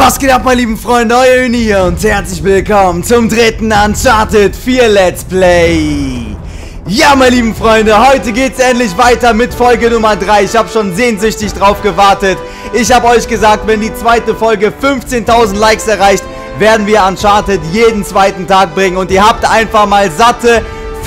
Was geht ab, meine lieben Freunde, euer Uni hier und herzlich willkommen zum dritten Uncharted 4 Let's Play. Ja, meine lieben Freunde, heute geht's endlich weiter mit Folge Nummer 3. Ich habe schon sehnsüchtig drauf gewartet. Ich habe euch gesagt, wenn die zweite Folge 15.000 Likes erreicht, werden wir Uncharted jeden zweiten Tag bringen. Und ihr habt einfach mal satte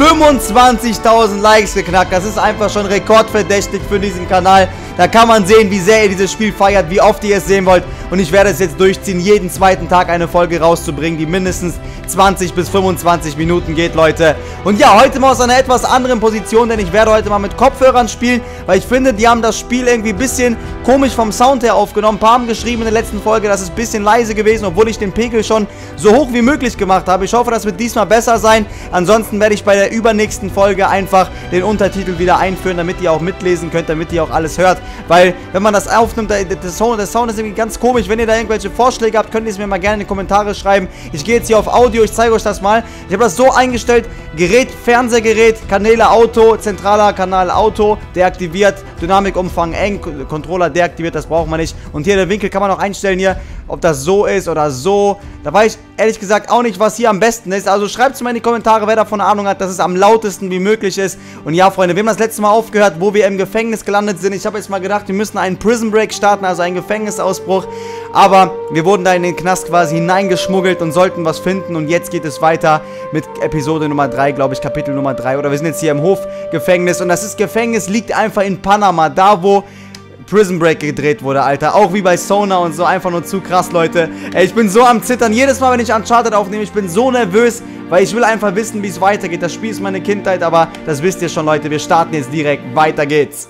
25.000 Likes geknackt. Das ist einfach schon rekordverdächtig für diesen Kanal. Da kann man sehen, wie sehr ihr dieses Spiel feiert, wie oft ihr es sehen wollt. Und ich werde es jetzt durchziehen, jeden zweiten Tag eine Folge rauszubringen, die mindestens 20 bis 25 Minuten geht, Leute. Und ja, heute mal aus einer etwas anderen Position, denn ich werde heute mal mit Kopfhörern spielen, weil ich finde, die haben das Spiel irgendwie ein bisschen komisch vom Sound her aufgenommen. Ein paar haben geschrieben in der letzten Folge, das ist ein bisschen leise gewesen, obwohl ich den Pegel schon so hoch wie möglich gemacht habe. Ich hoffe, das wird diesmal besser sein. Ansonsten werde ich bei der übernächsten Folge einfach den Untertitel wieder einführen, damit ihr auch mitlesen könnt, damit ihr auch alles hört. Weil, wenn man das aufnimmt, der Sound ist irgendwie ganz komisch. Wenn ihr da irgendwelche Vorschläge habt, könnt ihr es mir mal gerne in die Kommentare schreiben. Ich gehe jetzt hier auf Audio, ich zeige euch das mal. Ich habe das so eingestellt, Gerät, Fernsehgerät, Kanäle Auto, zentraler Kanal Auto, deaktiviert, Dynamikumfang eng, Controller deaktiviert, das braucht man nicht. Und hier der Winkel kann man auch einstellen hier, ob das so ist oder so. Da weiß ich ehrlich gesagt auch nicht, was hier am besten ist. Also schreibt es mal in die Kommentare, wer davon Ahnung hat, dass es am lautesten wie möglich ist. Und ja, Freunde, wir haben das letzte Mal aufgehört, wo wir im Gefängnis gelandet sind. Ich habe jetzt mal gedacht, wir müssen einen Prison Break starten, also einen Gefängnisausbruch. Aber wir wurden da in den Knast quasi hineingeschmuggelt und sollten was finden. Und jetzt geht es weiter mit Episode Nummer 3, glaube ich, Kapitel Nummer 3. Oder wir sind jetzt hier im Hofgefängnis. Und das Gefängnis liegt einfach in Panama, da wo Prison Break gedreht wurde, Alter. Auch wie bei Sona und so. Einfach nur zu krass, Leute. Ey, ich bin so am Zittern. Jedes Mal, wenn ich Uncharted aufnehme, ich bin so nervös, weil ich will einfach wissen, wie es weitergeht. Das Spiel ist meine Kindheit, aber das wisst ihr schon, Leute. Wir starten jetzt direkt. Weiter geht's.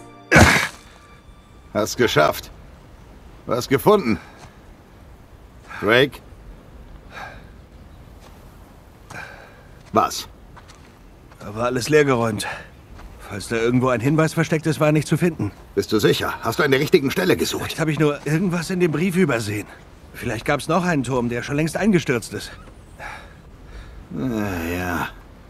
Hast geschafft. Was gefunden? Drake? Was? Da war alles leergeräumt. Falls da irgendwo ein Hinweis versteckt ist, war er nicht zu finden. Bist du sicher? Hast du an der richtigen Stelle gesucht? Vielleicht habe ich nur irgendwas in dem Brief übersehen. Vielleicht gab es noch einen Turm, der schon längst eingestürzt ist. Ja.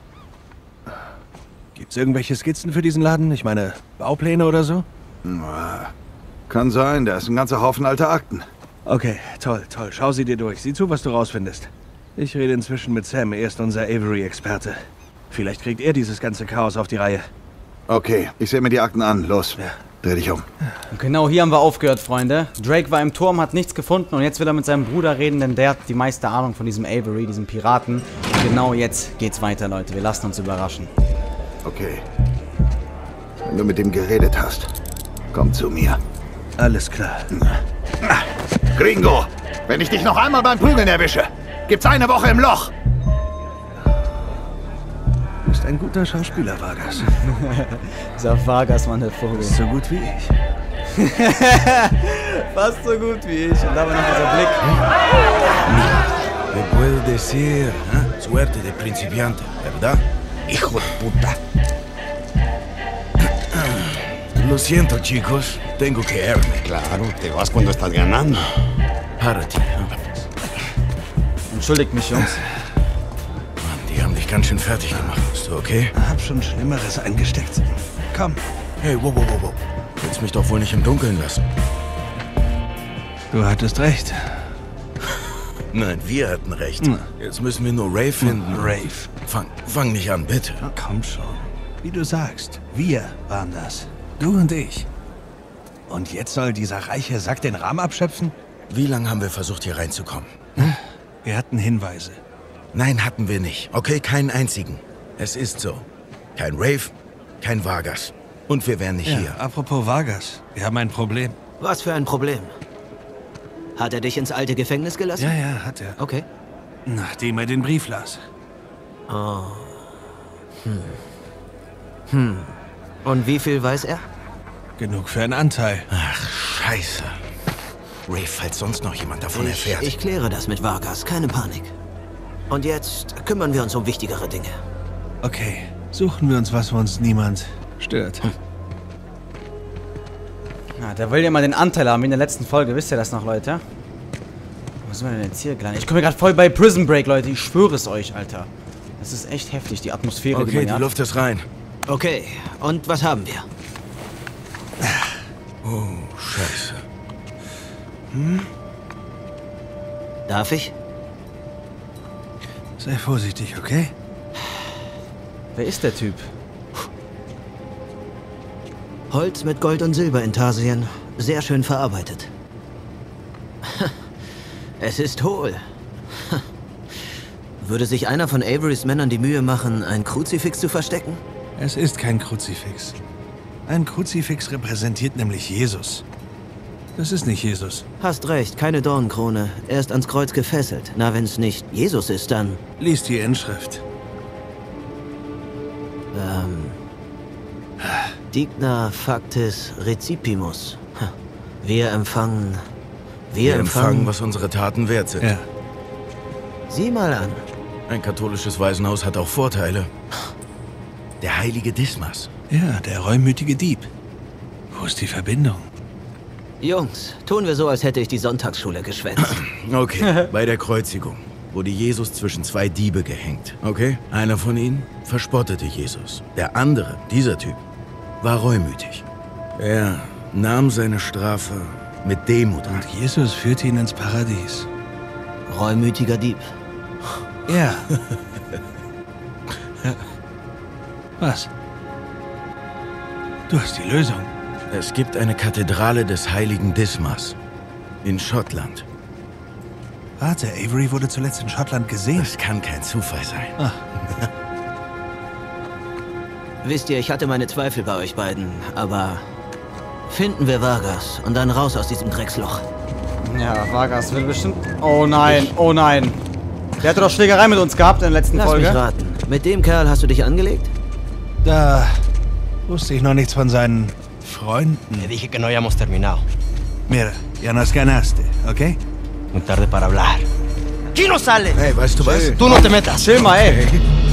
Gibt's irgendwelche Skizzen für diesen Laden? Ich meine, Baupläne oder so? Kann sein, da ist ein ganzer Haufen alter Akten. Okay, toll, toll. Schau sie dir durch. Sieh zu, was du rausfindest. Ich rede inzwischen mit Sam. Er ist unser Avery-Experte. Vielleicht kriegt er dieses ganze Chaos auf die Reihe. Okay, ich sehe mir die Akten an. Los, Ja. Dreh dich um. Und genau hier haben wir aufgehört, Freunde. Drake war im Turm, hat nichts gefunden und jetzt will er mit seinem Bruder reden, denn der hat die meiste Ahnung von diesem Avery, diesem Piraten. Und genau jetzt geht's weiter, Leute. Wir lassen uns überraschen. Okay. Wenn du mit ihm geredet hast, komm zu mir. Alles klar. Gringo, wenn ich dich noch einmal beim Prügeln erwische, gibt's eine Woche im Loch. Du bist ein guter Schauspieler, Vargas. Dieser Vargas, Mann, der Vogel. Bist so gut wie ich. Fast so gut wie ich. Und dabei noch dieser Blick. Me puedes decir, ¿eh? Suerte de principiante, ¿verdad? Hijo de puta. Lo siento, chicos. Tengo que irme. Claro, te vas cuando estás ganando. Párate. Entschuldigt mich, Jungs. Mann, die haben dich ganz schön fertig gemacht. Bist du okay? Hab schon Schlimmeres angesteckt. Komm. Hey, wow. Willst mich doch wohl nicht im Dunkeln lassen. Du hattest recht. Nein, wir hatten recht. Jetzt müssen wir nur Ray finden. Rafe. Fang nicht an, bitte. Komm schon. Wie du sagst, wir waren das. Du und ich. Und jetzt soll dieser reiche Sack den Rahmen abschöpfen? Wie lange haben wir versucht, hier reinzukommen? Wir hatten Hinweise. Nein, hatten wir nicht. Okay, keinen einzigen. Es ist so. Kein Rave, kein Vargas. Und wir wären nicht hier. Apropos Vargas, wir haben ein Problem. Was für ein Problem? Hat er dich ins alte Gefängnis gelassen? Ja, hat er. Okay. Nachdem er den Brief las. Und wie viel weiß er? Genug für einen Anteil. Ach, scheiße. Ray, falls sonst noch jemand davon erfährt. Ich kläre das mit Vargas, keine Panik. Und jetzt kümmern wir uns um wichtigere Dinge. Okay, suchen wir uns was, wo uns niemand stört. Ja, der will ja mal den Anteil haben, wie in der letzten Folge. Wisst ihr das noch, Leute? Wo sind wir denn jetzt hier gelandet? Ich komme gerade voll bei Prison Break, Leute. Ich schwöre es euch, Alter. Das ist echt heftig, die Atmosphäre, die Okay, man die hat. Luft ist rein. Okay, und was haben wir? Oh, scheiße. Darf ich? Sei vorsichtig, okay? Wer ist der Typ? Holz mit Gold- und Silberintarsien. Sehr schön verarbeitet. Es ist hohl. Würde sich einer von Averys Männern die Mühe machen, ein Kruzifix zu verstecken? Es ist kein Kruzifix. Ein Kruzifix repräsentiert nämlich Jesus. Das ist nicht Jesus. Hast recht, keine Dornenkrone. Er ist ans Kreuz gefesselt. Na, wenn es nicht Jesus ist, dann... Lies die Inschrift. Digna factis recipimus. Wir empfangen... Wir empfangen, was unsere Taten wert sind. Ja. Sieh mal an. Ein katholisches Waisenhaus hat auch Vorteile. Der heilige Dismas. Ja, der reumütige Dieb. Wo ist die Verbindung? Jungs, tun wir so, als hätte ich die Sonntagsschule geschwänzt. Okay, bei der Kreuzigung wurde Jesus zwischen zwei Diebe gehängt. Okay? Einer von ihnen verspottete Jesus. Der andere, dieser Typ, war reumütig. Er nahm seine Strafe mit Demut an. Und Jesus führte ihn ins Paradies. Reumütiger Dieb. Ja. Ja. Was? Du hast die Lösung. Es gibt eine Kathedrale des heiligen Dismas in Schottland. Warte, Avery wurde zuletzt in Schottland gesehen. Das kann kein Zufall sein. Ach. Wisst ihr, ich hatte meine Zweifel bei euch beiden, aber finden wir Vargas und dann raus aus diesem Drecksloch. Ja, Vargas will bestimmt... Oh nein, oh nein. Der hatte doch Schlägerei mit uns gehabt in der letzten Lass Folge. mich raten. Mit dem Kerl hast du dich angelegt? Da wusste ich noch nichts von seinen Freunden. Te dije que no habíamos terminado. Mira, ya nos ganaste, ¿ok? Muy tarde para hablar. ¡Aquí no sale! Hey, weißt du was? ¡Tú no te metas! Chill mal, ey.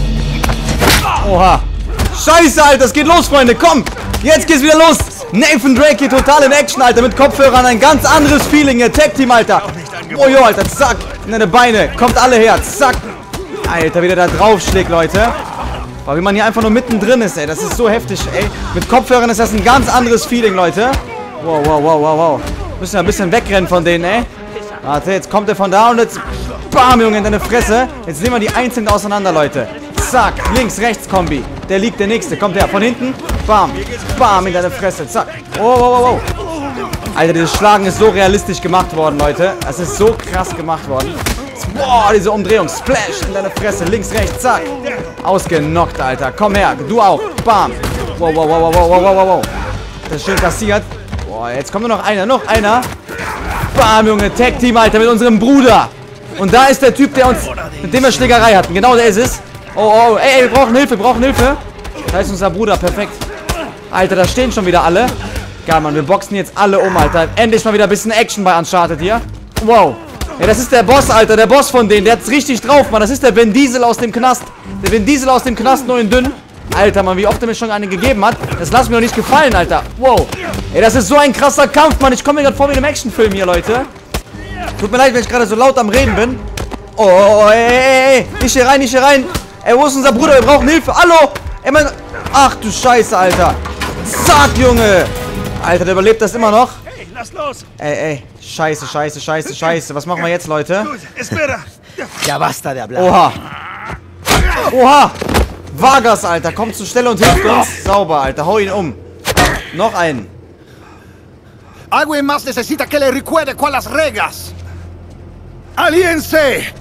Oha. Scheiße, Alter, es geht los, Freunde. Komm, jetzt geht's wieder los. Nathan Drake hier total in Action, Alter. Mit Kopfhörern ein ganz anderes Feeling. Tag-Team, Alter. Oh, jo, Alter, zack. In deine Beine. Kommt alle her, zack. Alter, wie der da draufschlägt, Leute. Aber wie man hier einfach nur mittendrin ist, ey. Das ist so heftig, ey. Mit Kopfhörern ist das ein ganz anderes Feeling, Leute. Wow, wow, wow, wow, wow. Müssen wir ein bisschen wegrennen von denen, ey. Warte, jetzt kommt er von da und jetzt... Bam, Junge, in deine Fresse. Jetzt nehmen wir die einzeln auseinander, Leute. Zack, links-rechts-Kombi. Der liegt, der nächste. Kommt her, von hinten. Bam, bam, in deine Fresse. Zack. Oh, wow, wow, wow. Alter, dieses Schlagen ist so realistisch gemacht worden, Leute. Es ist so krass gemacht worden. Boah, diese Umdrehung. Splash in deine Fresse. Links, rechts, zack. Ausgenockt, Alter. Komm her, du auch. Bam. Wow, wow, wow, wow, wow, wow, wow. Das ist schön kassiert. Boah, jetzt kommt nur noch einer. Noch einer. Bam, Junge. Tag-Team, Alter, mit unserem Bruder. Und da ist der Typ, der uns, mit dem wir Schlägerei hatten. Genau, der ist es. Oh, oh, ey, wir brauchen Hilfe, wir brauchen Hilfe. Da ist unser Bruder, perfekt. Alter, da stehen schon wieder alle. Geil, Mann, wir boxen jetzt alle um, Alter. Endlich mal wieder ein bisschen Action bei Uncharted hier. Wow. Ja, das ist der Boss, Alter, der Boss von denen. Der hat's richtig drauf, Mann. Das ist der Vin Diesel aus dem Knast. Der Vin Diesel aus dem Knast, nur in dünn. Alter, Mann, wie oft er mir schon einen gegeben hat. Das lass mir doch nicht gefallen, Alter. Wow. Ey, das ist so ein krasser Kampf, Mann. Ich komme mir gerade vor wie in einem Actionfilm hier, Leute. Tut mir leid, wenn ich gerade so laut am Reden bin. Oh, ey. Nicht hier rein, nicht hier rein. Ey, wo ist unser Bruder? Wir brauchen Hilfe. Hallo. Ey, Mann. Ach, du Scheiße, Alter. Zack, Junge. Alter, der überlebt das immer noch. Hey, lass los! Ey. Scheiße, scheiße, scheiße, scheiße. Was machen wir jetzt, Leute? Espera! Ya basta de hablar. Oha. Oha. Vargas, Alter. Kommt zur Stelle und hilft uns. Sauber, Alter. Hau ihn um. Noch einen. Alguien más necesita que le recuerde cuáles reglas. ¡Aliense!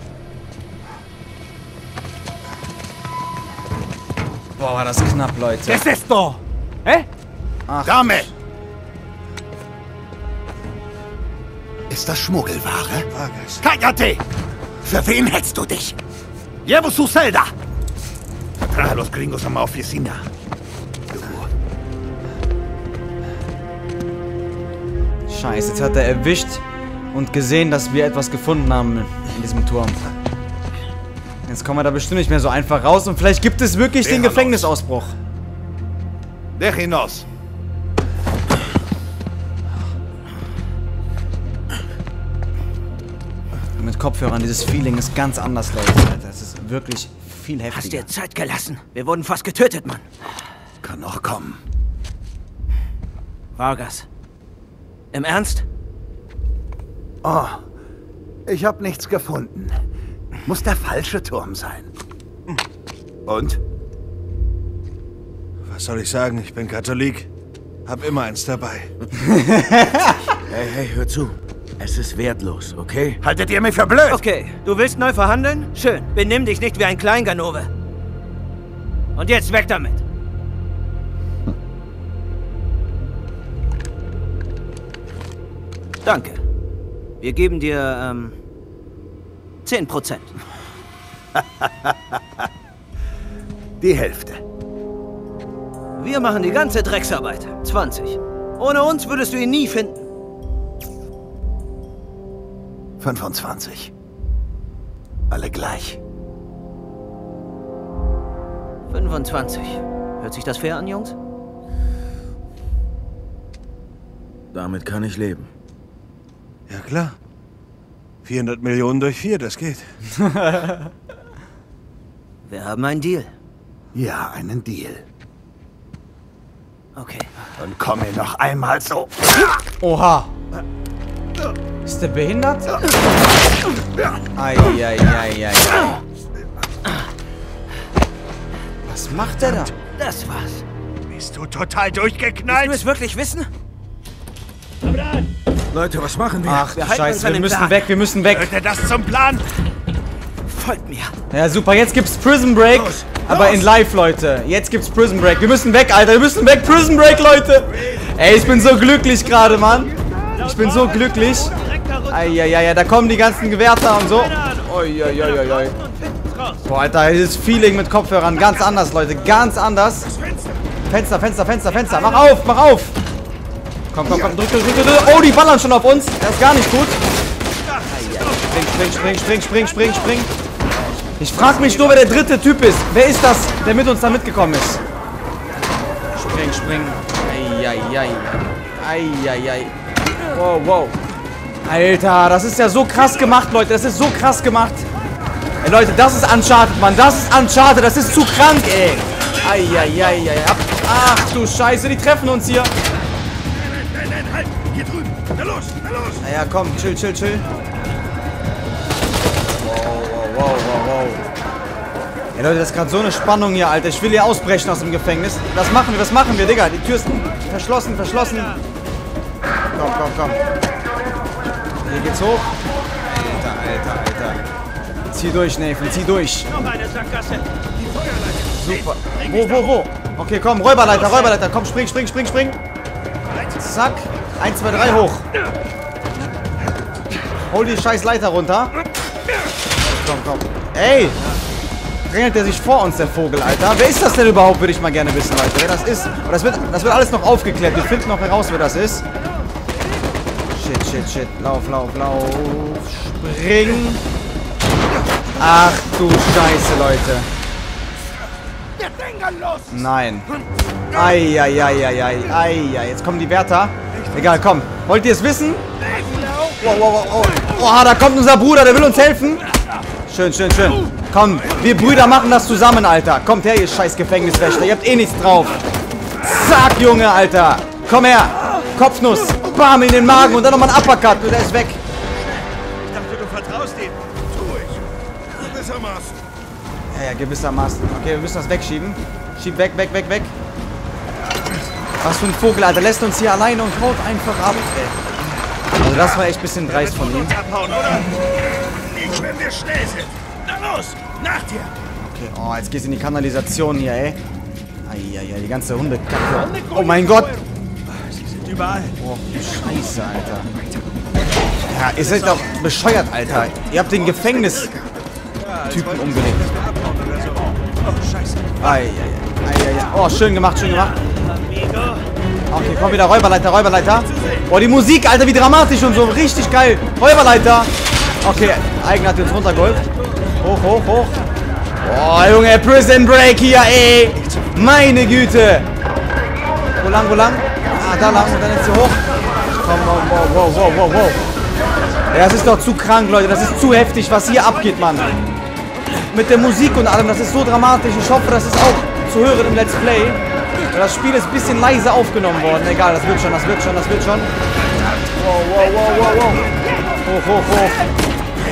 Boah, war das knapp, Leute. ¿Qué es esto? ¿Eh? Ach, Dame! Ist das Schmuggelware? Vargas. ¡Cállate! ¿Für wen hältst du dich? Llevo su celda. Trae a los gringos a mi oficina. Scheiße, jetzt hat er erwischt und gesehen, dass wir etwas gefunden haben in diesem Turm. Jetzt kommen wir da bestimmt nicht mehr so einfach raus und vielleicht gibt es wirklich den Gefängnisausbruch. Déjenos. Mit Kopfhörern, dieses Feeling ist ganz anders, Leute. Das ist wirklich viel Hast heftiger. dir Zeit gelassen? Wir wurden fast getötet, Mann. Kann noch kommen. Vargas. Im Ernst? Oh, Ich habe nichts gefunden. Muss der falsche Turm sein. Und? Was soll ich sagen? Ich bin Katholik. Hab immer eins dabei. Hey, hör zu. Es ist wertlos, okay? Haltet ihr mich für blöd? Okay, du willst neu verhandeln? Schön. Benimm dich nicht wie ein Kleinganove. Und jetzt weg damit. Danke. Wir geben dir, 10%. Die Hälfte. Wir machen die ganze Drecksarbeit. 20. Ohne uns würdest du ihn nie finden. 25. Alle gleich. 25. Hört sich das fair an, Jungs? Damit kann ich leben. Ja, klar. 400 Millionen durch 4, das geht. Wir haben einen Deal. Ja, einen Deal. Okay. Und komm mir noch einmal so. Oha. Ist der behindert? Eieieiei. Was macht der da? Das war's. Bist du total Willst du durchgeknallt? es wirklich wissen? Leute, was machen wir? Ach, Wir halten uns Scheiße, an wir den müssen Plan. weg, wir müssen weg. Hört ihr das zum Plan? Folgt mir. Ja, super, jetzt gibt's Prison Break. Aber in live, Leute. Jetzt gibt's Prison Break. Wir müssen weg, Alter, wir müssen weg. Prison Break, Leute. Ey, ich bin so glücklich gerade, Mann. Ich bin so glücklich. Eieiei, da kommen die ganzen Gewärter und so. Oi. Boah, Alter, dieses Feeling mit Kopfhörern ganz anders, Leute. Ganz anders. Fenster. Mach auf. Komm, drück. Oh, die ballern schon auf uns. Das ist gar nicht gut. Spring. Ich frag mich nur, wer der dritte Typ ist. Wer ist das, der mit uns da mitgekommen ist? Spring. Eieiei. Wow. Alter, das ist ja so krass gemacht, Leute. Das ist so krass gemacht. Ey, Leute, das ist Uncharted, Mann. Das ist Uncharted. Das ist zu krank, ey. Eieiei. Ach du Scheiße, die treffen uns hier. Nein, halt! Hier drüben! Na los! Naja, komm, chill. Wow. Ey, Leute, das ist gerade so eine Spannung hier, Alter. Ich will hier ausbrechen aus dem Gefängnis. Was machen wir, Digga? Die Tür ist verschlossen. Komm. Hier geht's hoch. Alter. Zieh durch, Nathan, zieh durch. Noch eine Sackgasse. Super. Wo? Okay, komm, Räuberleiter. Komm, spring. Zack. 1, 2, 3, hoch. Hol die scheiß Leiter runter. Komm. Ey! Drängelt der sich vor uns, der Vogel, Alter? Wer ist das denn überhaupt, würde ich mal gerne wissen, Leute. Wer das ist. Aber das wird alles noch aufgeklärt. Wir finden noch heraus, wer das ist. Shit. Lauf. Spring. Ach du Scheiße, Leute. Nein. Eieiei. Jetzt kommen die Wärter. Egal, komm. Wollt ihr es wissen? Wow. Oh, da kommt unser Bruder, der will uns helfen. Schön. Komm, wir Brüder machen das zusammen, Alter. Kommt her, ihr scheiß Gefängniswächter. Ihr habt eh nichts drauf. Zack, Junge, Alter. Komm her. Kopfnuss. Bam, in den Magen und dann nochmal ein Uppercut und der ist weg. Ich dachte, du vertraust ihm. Tu ich. Gewissermaßen. Ja, gewissermaßen. Okay, wir müssen das wegschieben. Schieb weg. Was für ein Vogel, Alter. Lässt uns hier alleine und haut einfach ab, ey. Also das war echt ein bisschen dreist von ihm. Abhauen, oder? Nicht, wenn wir schnell sind. Na los, nach dir. Okay, oh, jetzt geht's in die Kanalisation hier, ey. Eieiei, die ganze Hundekacke. Oh mein Gott. Sie sind überall. Oh, Scheiße, Alter. Ja, ihr seid doch bescheuert, Alter. Ihr habt den Gefängnistypen umgelegt. Oh, scheiße. Eieiei. Oh, schön gemacht. Okay, komm wieder, Räuberleiter. Boah, die Musik, Alter, wie dramatisch und so. Richtig geil. Räuberleiter. Okay, Eigen hat uns runtergeholt. Hoch. Boah, Junge, Prison Break hier, ey. Meine Güte. Wo lang? Ah, da lang und dann ist sie hoch. Komm, wow. Ja, das ist doch zu krank, Leute. Das ist zu heftig, was hier abgeht, Mann. Mit der Musik und allem, das ist so dramatisch. Ich hoffe, das ist auch zu hören im Let's Play. Das Spiel ist ein bisschen leise aufgenommen worden. Egal, das wird schon. Wow. Hoch.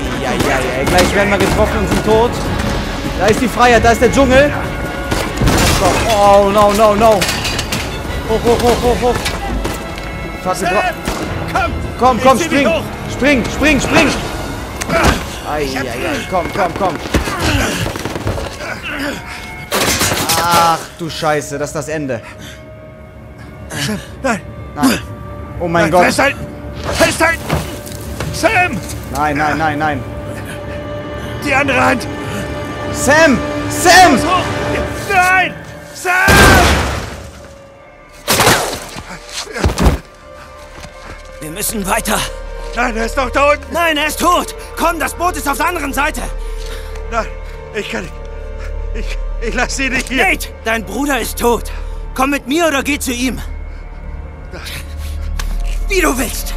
Gleich werden wir getroffen und sind tot. Da ist die Freiheit, da ist der Dschungel. Oh, no, no, no. Hoch, hoch, hoch, hoch, hoch. Komm, komm, spring. Spring, spring, spring. Eieiei, komm, komm, komm. Ach, du Scheiße, das ist das Ende. Nein. Nein. Oh mein Gott. Festhalten! Festhalten! Sam! Nein, nein, nein, nein. Die andere Hand! Sam! Sam! Nein! Sam! Wir müssen weiter. Nein, er ist doch da unten! Nein, er ist tot. Komm, das Boot ist auf der anderen Seite. Nein, ich kann nicht. Ich lasse sie nicht hier. Nate, dein Bruder ist tot. Komm mit mir oder geh zu ihm. Wie du willst.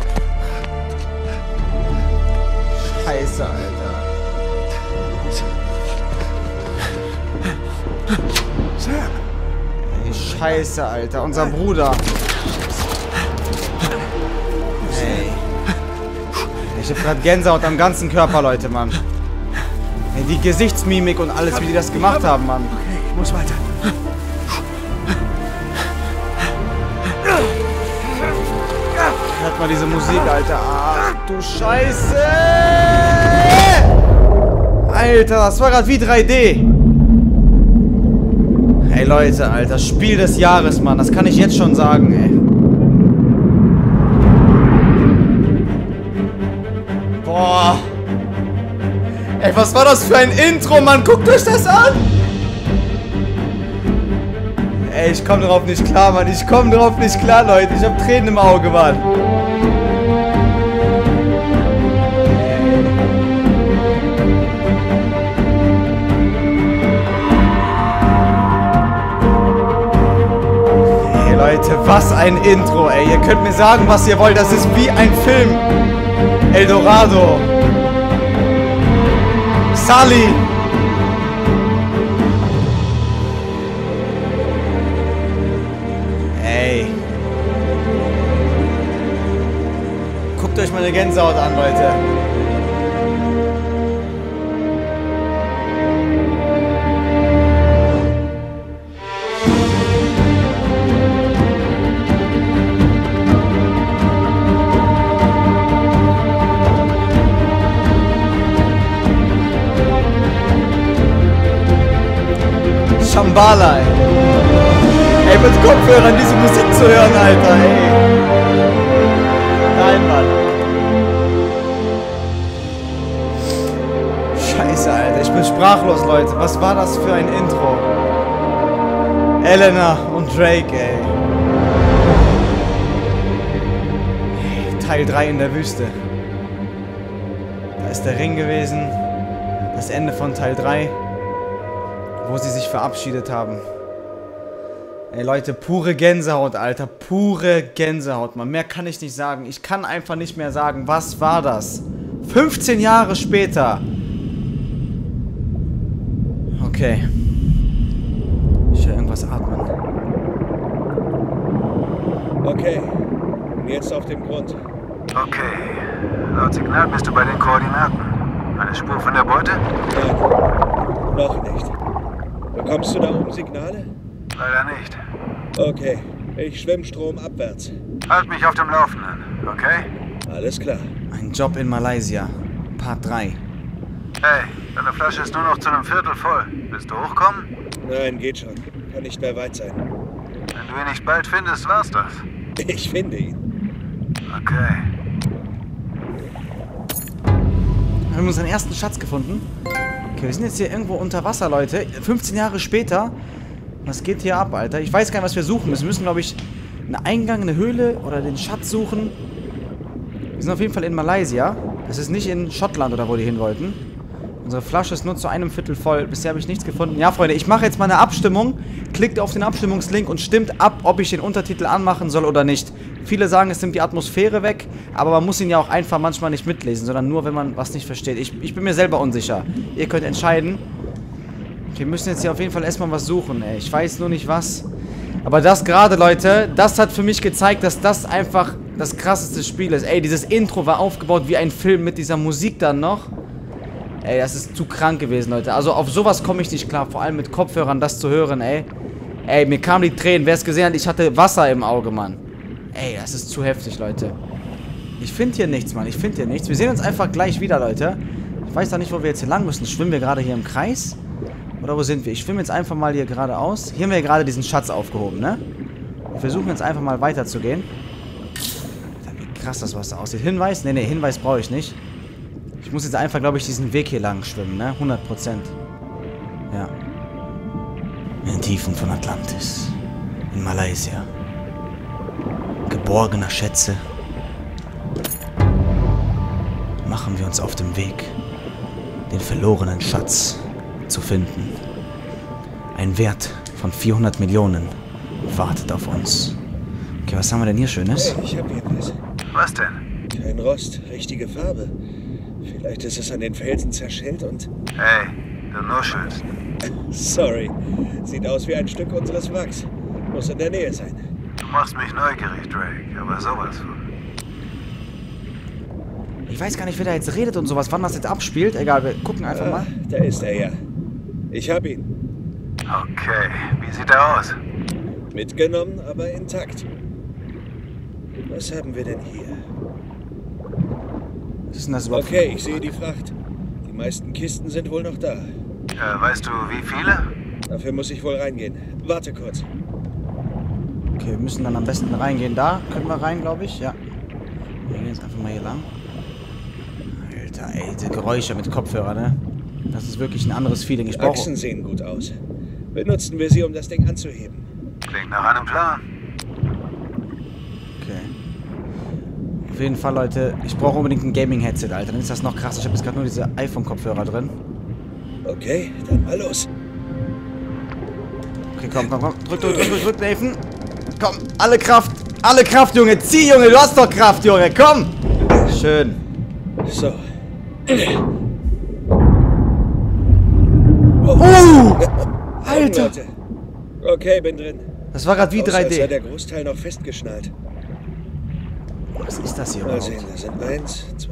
Scheiße, Alter. Sam! Ey, Scheiße, Alter. Unser Bruder. Ey. Ich hab grad Gänsehaut am ganzen Körper, Leute, Mann. Ey, die Gesichtsmimik und alles, wie die das gemacht haben, Mann. Okay, ich muss weiter. Hört mal diese Musik, Alter. Ach, du Scheiße! Alter, das war gerade wie 3D. Ey, Leute, Alter. Spiel des Jahres, Mann. Das kann ich jetzt schon sagen, ey. Boah. Ey, was war das für ein Intro, Mann? Guckt euch das an! Ey, ich komm drauf nicht klar, Mann. Ich komm drauf nicht klar, Leute. Ich hab Tränen im Auge, Mann. Ey, Leute, was ein Intro, ey. Ihr könnt mir sagen, was ihr wollt. Das ist wie ein Film. Eldorado. Sully. Ey. Guckt euch meine Gänsehaut an, Leute. Shambhala, ey. Ey, mit Kopfhörern diese Musik zu hören, Alter, ey. Nein, Mann. Scheiße, Alter. Ich bin sprachlos, Leute. Was war das für ein Intro? Elena und Drake, ey. Teil 3 in der Wüste. Da ist der Ring gewesen. Das Ende von Teil 3. Wo sie sich verabschiedet haben. Ey Leute, pure Gänsehaut, Alter. Pure Gänsehaut, Mann. Mehr kann ich nicht sagen. Ich kann einfach nicht mehr sagen. Was war das? 15 Jahre später. Okay. Ich höre irgendwas atmen. Okay. Und jetzt auf dem Grund. Okay. Laut Signal bist du bei den Koordinaten. Eine Spur von der Beute? Nein. Noch nicht. Bekommst du da oben Signale? Leider nicht. Okay, ich schwimme stromabwärts. Halt mich auf dem Laufenden, okay? Alles klar. Ein Job in Malaysia. Part 3. Hey, deine Flasche ist nur noch zu einem Viertel voll. Willst du hochkommen? Nein, geht schon. Kann nicht mehr weit sein. Wenn du ihn nicht bald findest, war's das. Ich finde ihn. Okay. Wir haben unseren ersten Schatz gefunden. Okay, wir sind jetzt hier irgendwo unter Wasser, Leute. 15 Jahre später. Was geht hier ab, Alter? Ich weiß gar nicht, was wir suchen müssen. Wir müssen, glaube ich, einen Eingang, eine Höhle oder den Schatz suchen. Wir sind auf jeden Fall in Malaysia. Das ist nicht in Schottland oder wo die hin wollten. Unsere Flasche ist nur zu einem Viertel voll. Bisher habe ich nichts gefunden. Ja, Freunde, ich mache jetzt mal eine Abstimmung. Klickt auf den Abstimmungslink und stimmt ab, ob ich den Untertitel anmachen soll oder nicht. Viele sagen, es nimmt die Atmosphäre weg, aber man muss ihn ja auch einfach manchmal nicht mitlesen, sondern nur, wenn man was nicht versteht. Ich bin mir selber unsicher. Ihr könnt entscheiden. Wir müssen jetzt hier auf jeden Fall erstmal was suchen, ey. Ich weiß nur nicht was. Aber das gerade, Leute, das hat für mich gezeigt, dass das einfach das krasseste Spiel ist. Ey, dieses Intro war aufgebaut wie ein Film mit dieser Musik dann noch. Ey, das ist zu krank gewesen, Leute. Also auf sowas komme ich nicht klar. Vor allem mit Kopfhörern das zu hören, ey. Ey, mir kamen die Tränen. Wer es gesehen hat, ich hatte Wasser im Auge, Mann. Ey, das ist zu heftig, Leute. Ich finde hier nichts, Mann. Ich finde hier nichts. Wir sehen uns einfach gleich wieder, Leute. Ich weiß doch nicht, wo wir jetzt hier lang müssen. Schwimmen wir gerade hier im Kreis? Oder wo sind wir? Ich schwimme jetzt einfach mal hier geradeaus. Hier haben wir gerade diesen Schatz aufgehoben, ne? Wir versuchen jetzt einfach mal weiterzugehen. Wie krass das Wasser aussieht. Hinweis? Ne, Hinweis brauche ich nicht. Ich muss jetzt einfach, glaube ich, diesen Weg hier lang schwimmen, ne? 100%. Ja. In den Tiefen von Atlantis. In Malaysia. Geborgener Schätze. Machen wir uns auf den Weg, den verlorenen Schatz zu finden. Ein Wert von 400 Millionen wartet auf uns. Okay, was haben wir denn hier Schönes? Hey, ich hab hier was. Was denn? Kein Rost, richtige Farbe. Vielleicht ist es an den Felsen zerschellt und... Hey, du nuschelst. Sorry. Sieht aus wie ein Stück unseres Wracks. Muss in der Nähe sein. Du machst mich neugierig, Drake, aber sowas von. Ich weiß gar nicht, wer da jetzt redet und sowas, wann das jetzt abspielt. Egal, wir gucken einfach mal. Da ist er ja. Ich hab ihn. Okay, wie sieht er aus? Mitgenommen, aber intakt. Was haben wir denn hier? Was ist denn das überhaupt? Okay, ich sehe die Fracht. Die meisten Kisten sind wohl noch da. Weißt du, wie viele? Dafür muss ich wohl reingehen. Warte kurz. Okay, wir müssen dann am besten reingehen. Da können wir rein, glaube ich. Ja. Wir gehen jetzt einfach mal hier lang. Alter, ey, diese Geräusche mit Kopfhörer, ne? Das ist wirklich ein anderes Feeling. Ich brauche... Achsen sehen gut aus. Benutzen wir sie, um das Ding anzuheben. Klingt nach einem Plan. Okay. Auf jeden Fall, Leute, ich brauche unbedingt ein Gaming-Headset, Alter. Dann ist das noch krass. Ich habe jetzt gerade nur diese iPhone-Kopfhörer drin. Okay, dann mal los. Okay, komm. Drück, Nathan. Komm, alle Kraft, Junge. Zieh, Junge, du hast doch Kraft, Junge. Komm. Schön. So. Alter. Leute. Okay, bin drin. Das war gerade wie 3D. Als sei der Großteil noch festgeschnallt. Was ist das hier Mal überhaupt? sehen, da sind 1, 2,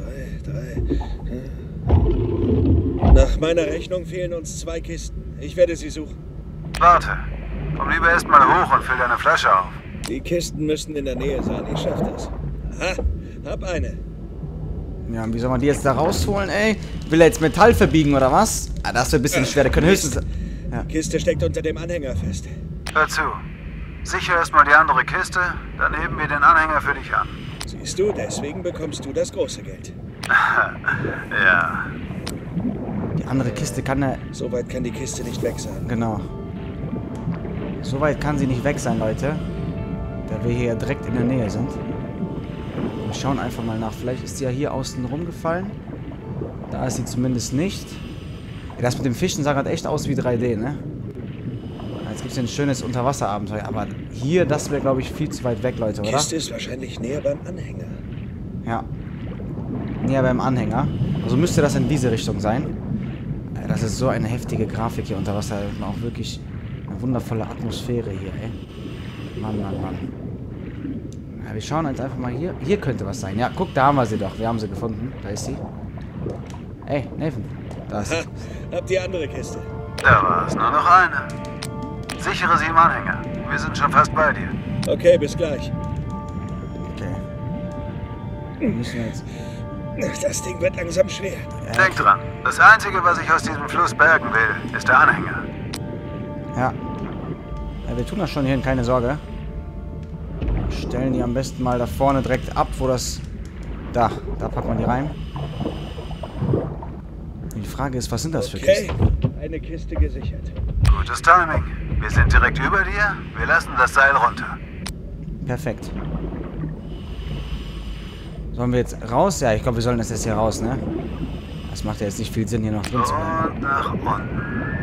3. Nach meiner Rechnung fehlen uns 2 Kisten. Ich werde sie suchen. Warte. Komm lieber erstmal hoch und füll deine Flasche auf. Die Kisten müssen in der Nähe sein. Ich schaff das. Aha, hab eine. Ja, und wie soll man die jetzt da rausholen, ey? Will er jetzt Metall verbiegen, oder was? Ah, das wird ein bisschen schwer. Der können höchstens... Ja. Die Kiste steckt unter dem Anhänger fest. Hör zu. Sicher erstmal die andere Kiste, dann heben wir den Anhänger für dich an. Siehst du, deswegen bekommst du das große Geld. Ja. Die andere Kiste kann er... So weit kann die Kiste nicht weg sein. Genau. So weit kann sie nicht weg sein, Leute. Da wir hier direkt in der Nähe sind. Wir schauen einfach mal nach. Vielleicht ist sie ja hier außen rumgefallen. Da ist sie zumindest nicht. Ja, das mit dem Fischen sah gerade echt aus wie 3D, ne? Jetzt gibt es ein schönes Unterwasserabenteuer. Aber hier, das wäre, glaube ich, viel zu weit weg, Leute, Die oder? Kiste ist wahrscheinlich näher beim Anhänger. Ja. Näher beim Anhänger. Also müsste das in diese Richtung sein. Das ist so eine heftige Grafik hier unter Wasser. Und auch wirklich eine wundervolle Atmosphäre hier, ey. Mann. Ja, wir schauen jetzt einfach mal hier. Hier könnte was sein. Ja, guck, da haben wir sie doch. Wir haben sie gefunden. Da ist sie. Ey, Nathan. Da ist sie. Hab die andere Kiste. Da war es nur noch eine. Sichere sie im Anhänger. Wir sind schon fast bei dir. Okay, bis gleich. Okay. Wir müssen jetzt... Das Ding wird langsam schwer. Denk dran. Das Einzige, was ich aus diesem Fluss bergen will, ist der Anhänger. Ja. Ja, wir tun das schon hierhin, keine Sorge. Wir stellen die am besten mal da vorne direkt ab, wo das... Da packt man die rein. Die Frage ist, was sind das für Okay, Kisten? eine Kiste gesichert. Gutes Timing. Wir sind direkt über dir. Wir lassen das Seil runter. Perfekt. Sollen wir jetzt raus? Ja, ich glaube, wir sollen das jetzt hier raus, ne? Das macht ja jetzt nicht viel Sinn, hier noch drin zu bleiben. Und nach unten.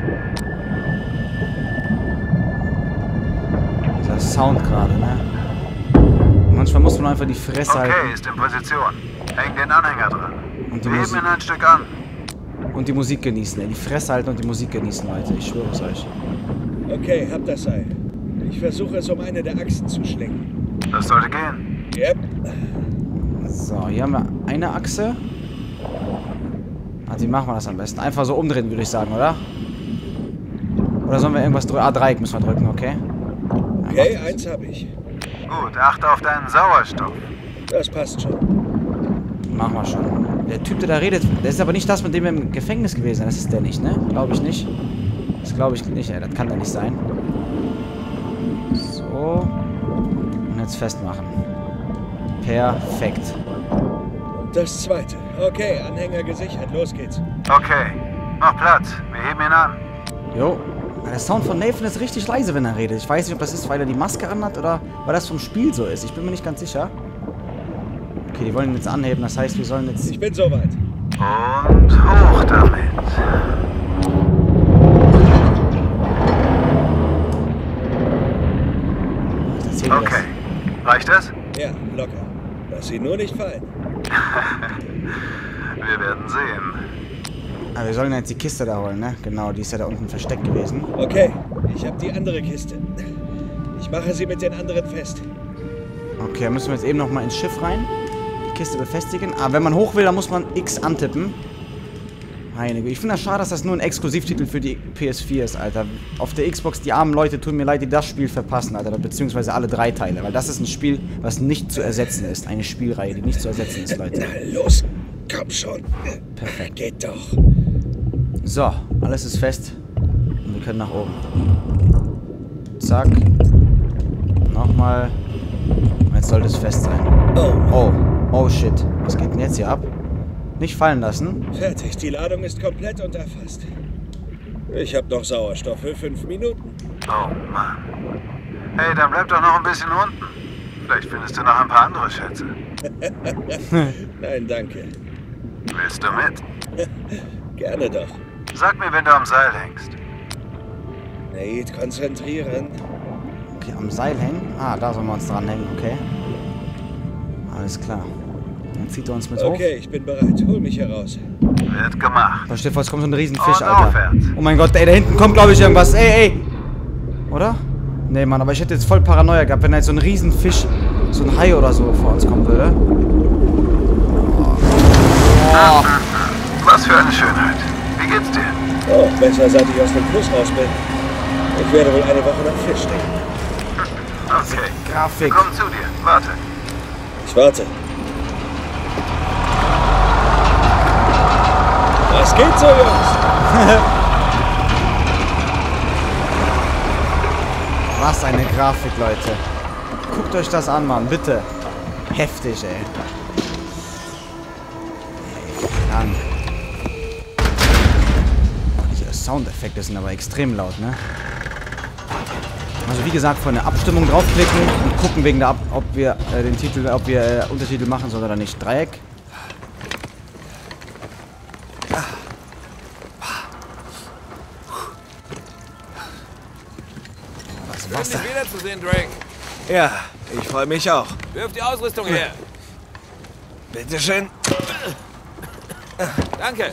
Dieser Sound gerade, ne? Manchmal muss man einfach die Fresse Okay, halten. ist in Position. Häng den Anhänger dran. Und die Wir Musik- heben ihn ein Stück an. Und die Musik genießen, ey. Die Fresse halten und die Musik genießen, Leute. Ich schwöre es euch. Okay, hab das Seil. Ich versuche es um eine der Achsen zu schlingen. Das sollte gehen. Yep. So, hier haben wir eine Achse. Also wie machen wir das am besten? Einfach so umdrehen, würde ich sagen, oder? Oder sollen wir irgendwas drücken? Ah, Dreieck müssen wir drücken, okay? Okay, eins habe ich. Gut, achte auf deinen Sauerstoff. Das passt schon. Machen wir schon. Der Typ, der da redet, der ist aber nicht das, mit dem wir im Gefängnis gewesen sind. Das ist der nicht, ne? Glaube ich nicht. Das glaube ich nicht, ey. Das kann der nicht sein. So. Und jetzt festmachen. Perfekt. Und das zweite. Okay, Anhänger gesichert. Los geht's. Okay, noch Platz. Wir heben ihn an. Jo. Der Sound von Nathan ist richtig leise, wenn er redet. Ich weiß nicht, ob das ist, weil er die Maske anhat oder weil das vom Spiel so ist. Ich bin mir nicht ganz sicher. Okay, die wollen ihn jetzt anheben. Das heißt, wir sollen jetzt... Ich bin soweit. Und hoch damit. Okay, reicht das? Ja, locker. Lass sie nur nicht fallen. Wir werden sehen. Aber wir sollen jetzt die Kiste da holen, ne? Genau, die ist ja da unten versteckt gewesen. Okay, ich habe die andere Kiste. Ich mache sie mit den anderen fest. Okay, dann müssen wir jetzt eben noch mal ins Schiff rein. Die Kiste befestigen. Aber wenn man hoch will, dann muss man X antippen. Heilige. Ich finde das schade, dass das nur ein Exklusivtitel für die PS4 ist, Alter. Auf der Xbox, die armen Leute tun mir leid, die das Spiel verpassen, Alter. Beziehungsweise alle 3 Teile. Weil das ist ein Spiel, was nicht zu ersetzen ist. Eine Spielreihe, die nicht zu ersetzen ist, Leute. Na los, komm schon. Perfekt. Geht doch. So, alles ist fest. Und wir können nach oben. Zack. Nochmal. Und jetzt sollte es fest sein. Oh. Oh shit. Was geht denn jetzt hier ab? Nicht fallen lassen. Fertig, die Ladung ist komplett und erfasst. Ich habe noch Sauerstoff für 5 Minuten. Oh Mann. Hey, dann bleib doch noch ein bisschen unten. Vielleicht findest du noch ein paar andere Schätze. Nein, danke. Willst du mit? Gerne doch. Sag mir, wenn du am Seil hängst. Nate, konzentrieren. Okay, am Seil hängen. Ah, da sollen wir uns dranhängen, okay. Alles klar. Dann zieht er uns mit hoch. Okay, ich bin bereit. Hol mich heraus. Wird gemacht. Da steht vor, es kommt so ein Riesenfisch, Und Alter. aufwärts. Oh mein Gott, ey, da hinten kommt, glaube ich, irgendwas. Ey. Oder? Nee, Mann, aber ich hätte jetzt voll Paranoia gehabt, wenn da jetzt so ein Riesenfisch, so ein Hai oder so vor uns kommen würde. Oh. Was für eine Schönheit. Wie geht's dir? Oh, besser seit ich aus dem Fluss raus bin. Ich werde wohl eine Woche nach Fisch denken. Okay. Grafik. Komm zu dir. Warte. Ich warte. Was geht so, Jungs? Was eine Grafik, Leute. Guckt euch das an, Mann, bitte. Heftig, ey. Krank. Diese Soundeffekte sind aber extrem laut, ne? Also wie gesagt, vor einer Abstimmung draufklicken und gucken wegen der ob wir den Titel, ob wir Untertitel machen sollen oder nicht. Dreieck. Schön, dich wiederzusehen, Drake. Ja, ich freue mich auch. Wirf die Ausrüstung her. Bitteschön. Danke.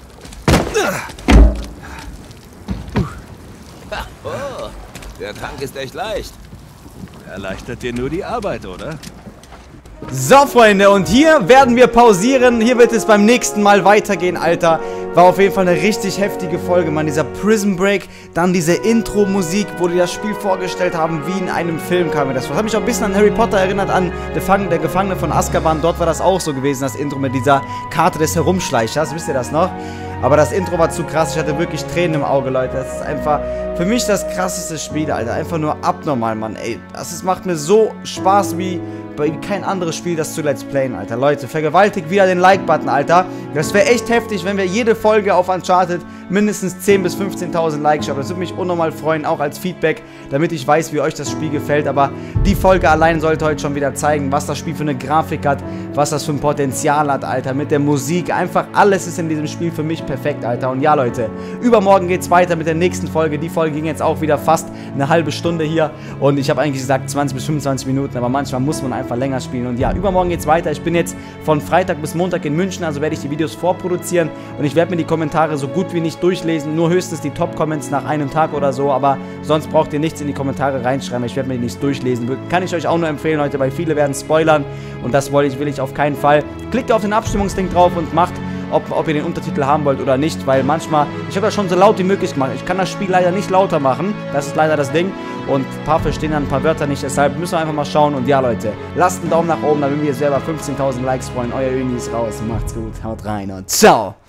Oh, der Tank ist echt leicht. Erleichtert dir nur die Arbeit, oder? So, Freunde, und hier werden wir pausieren. Hier wird es beim nächsten Mal weitergehen, Alter. War auf jeden Fall eine richtig heftige Folge, Mann. Dieser Prison Break, dann diese Intro-Musik, wo die das Spiel vorgestellt haben, wie in einem Film kam mir das vor. Das hat mich auch ein bisschen an Harry Potter erinnert, an der Gefangene von Azkaban. Dort war das auch so gewesen, das Intro mit dieser Karte des Herumschleichers. Wisst ihr das noch? Aber das Intro war zu krass. Ich hatte wirklich Tränen im Auge, Leute. Das ist einfach für mich das krasseste Spiel, Alter. Einfach nur abnormal, Mann. Ey, das macht mir so Spaß wie bei kein anderes Spiel, das zu Let's Playen, Alter. Leute, vergewaltigt wieder den Like-Button, Alter. Das wäre echt heftig, wenn wir jede Folge auf Uncharted mindestens 10.000 bis 15.000 Likes schaffen. Das würde mich unnormal freuen, auch als Feedback, damit ich weiß, wie euch das Spiel gefällt. Aber die Folge allein sollte heute schon wieder zeigen, was das Spiel für eine Grafik hat, was das für ein Potenzial hat, Alter. Mit der Musik, einfach alles ist in diesem Spiel für mich perfekt, Alter. Und ja, Leute, übermorgen geht's weiter mit der nächsten Folge. Die Folge ging jetzt auch wieder fast eine halbe Stunde hier. Und ich habe eigentlich gesagt 20 bis 25 Minuten, aber manchmal muss man einfach länger spielen. Und ja, übermorgen geht's weiter. Ich bin jetzt von Freitag bis Montag in München, also werde ich die Videos vorproduzieren. Und ich werde mir die Kommentare so gut wie nicht durchlesen, nur höchstens die Top-Comments nach einem Tag oder so. Aber sonst braucht ihr nichts in die Kommentare reinschreiben. Ich werde mir die nicht durchlesen. Kann ich euch auch nur empfehlen, Leute, weil viele werden spoilern. Und das will ich auf keinen Fall. Klickt auf den Abstimmungslink drauf und macht ob ihr den Untertitel haben wollt oder nicht, weil manchmal, ich habe das schon so laut wie möglich gemacht. Ich kann das Spiel leider nicht lauter machen, das ist leider das Ding. Und ein paar verstehen dann ein paar Wörter nicht, deshalb müssen wir einfach mal schauen. Und ja, Leute, lasst einen Daumen nach oben, damit wir selber 15.000 Likes freuen. Euer Öni ist raus, macht's gut, haut rein und ciao.